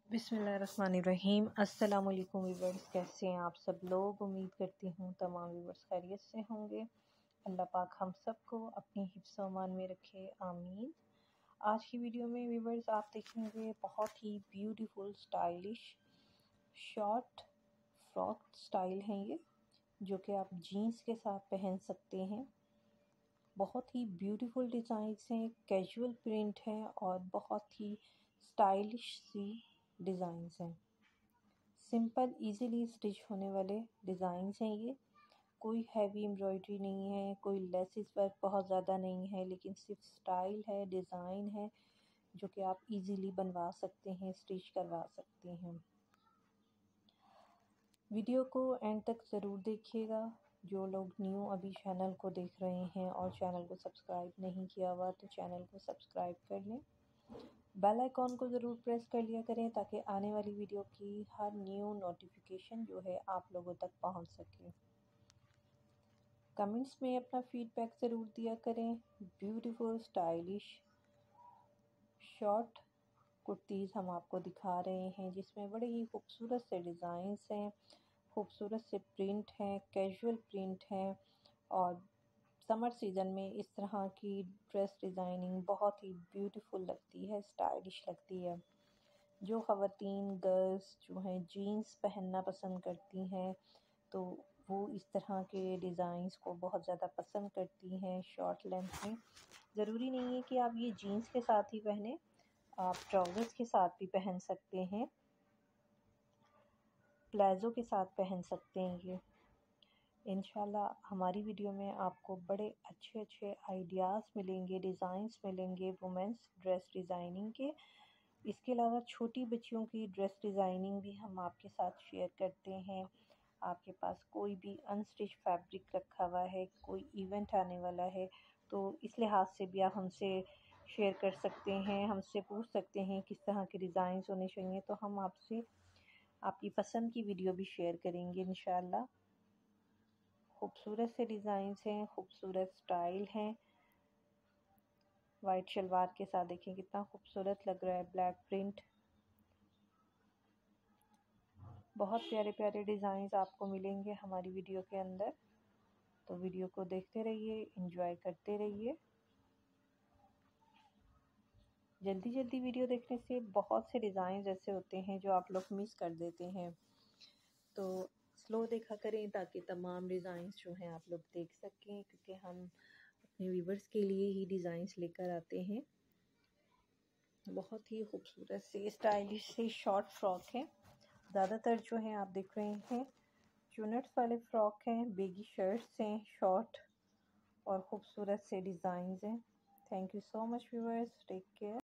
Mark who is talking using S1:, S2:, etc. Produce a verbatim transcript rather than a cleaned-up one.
S1: बिस्मिल्लाहिर्रहमानिर्रहीम। अस्सलाम वालेकुम व्यूअर्स, कैसे हैं आप सब लोग। उम्मीद करती हूँ तमाम व्यूअर्स खैरियत से होंगे। अल्लाह पाक हम सबको अपनी हिफ्ज़ अमान में रखे, आमीन। आज की वीडियो में व्यूअर्स आप देखेंगे बहुत ही beautiful stylish short frock style हैं ये, जो कि आप जीन्स के साथ पहन सकते हैं। बहुत ही ब्यूटीफुल डिज़ाइंस हैं, कैजुअल प्रिंट है और बहुत ही स्टाइलिश सी डिज़ाइंस हैं। सिंपल इजीली स्टिच होने वाले डिज़ाइंस हैं ये। कोई हैवी एम्ब्रॉयडरी नहीं है, कोई लेसिस वर्क बहुत ज़्यादा नहीं है, लेकिन सिर्फ स्टाइल है, डिज़ाइन है, जो कि आप इजीली बनवा सकते हैं, स्टिच करवा सकते हैं। वीडियो को एंड तक ज़रूर देखिएगा। जो लोग न्यू अभी चैनल को देख रहे हैं और चैनल को सब्सक्राइब नहीं किया हुआ तो चैनल को सब्सक्राइब कर लें। बेल आइकॉन को ज़रूर प्रेस कर लिया करें ताकि आने वाली वीडियो की हर न्यू नोटिफिकेशन जो है आप लोगों तक पहुंच सके। कमेंट्स में अपना फीडबैक ज़रूर दिया करें। ब्यूटीफुल स्टाइलिश शॉर्ट कुर्तीज़ हम आपको दिखा रहे हैं, जिसमें बड़े ही खूबसूरत से डिज़ाइंस हैं, खूबसूरत से प्रिंट हैं, कैजुअल प्रिंट हैं। और समर सीज़न में इस तरह की ड्रेस डिज़ाइनिंग बहुत ही ब्यूटीफुल लगती है, स्टाइलिश लगती है। जो ख़वातीन गर्ल्स जो हैं जीन्स पहनना पसंद करती हैं तो वो इस तरह के डिज़ाइंस को बहुत ज़्यादा पसंद करती हैं शॉर्ट लेंथ में। ज़रूरी नहीं है कि आप ये जीन्स के साथ ही पहने, आप ट्राउज़र्स के साथ भी पहन सकते हैं, प्लाज़ो के साथ पहन सकते हैं। ये इंशाल्लाह हमारी वीडियो में आपको बड़े अच्छे अच्छे आइडियाज़ मिलेंगे, डिज़ाइंस मिलेंगे वुमेंस ड्रेस डिज़ाइनिंग के। इसके अलावा छोटी बच्चियों की ड्रेस डिज़ाइनिंग भी हम आपके साथ शेयर करते हैं। आपके पास कोई भी अनस्टिच फैब्रिक रखा हुआ है, कोई इवेंट आने वाला है, तो इस लिहाज से भी आप हमसे शेयर कर सकते हैं, हमसे पूछ सकते हैं किस तरह के डिज़ाइंस होने चाहिए, तो हम आपसे आपकी पसंद की वीडियो भी शेयर करेंगे इंशाल्लाह। खूबसूरत से डिज़ाइंस हैं, खूबसूरत स्टाइल हैं। वाइट शलवार के साथ देखें कितना खूबसूरत लग रहा है, ब्लैक प्रिंट। बहुत प्यारे प्यारे डिज़ाइंस आपको मिलेंगे हमारी वीडियो के अंदर, तो वीडियो को देखते रहिए, एंजॉय करते रहिए। जल्दी जल्दी वीडियो देखने से बहुत से डिज़ाइंस ऐसे होते हैं जो आप लोग मिस कर देते हैं, तो स्लो देखा करें ताकि तमाम डिज़ाइंस जो हैं आप लोग देख सकें, क्योंकि हम अपने व्यूवर्स के लिए ही डिज़ाइंस लेकर आते हैं। बहुत ही खूबसूरत से स्टाइलिश से शॉर्ट फ्रॉक है। ज़्यादातर जो हैं आप देख रहे हैं चुनट्स वाले फ्रॉक हैं, बेगी शर्ट्स हैं शॉर्ट, और खूबसूरत से डिज़ाइंस हैं। Thank you so much viewers, take care.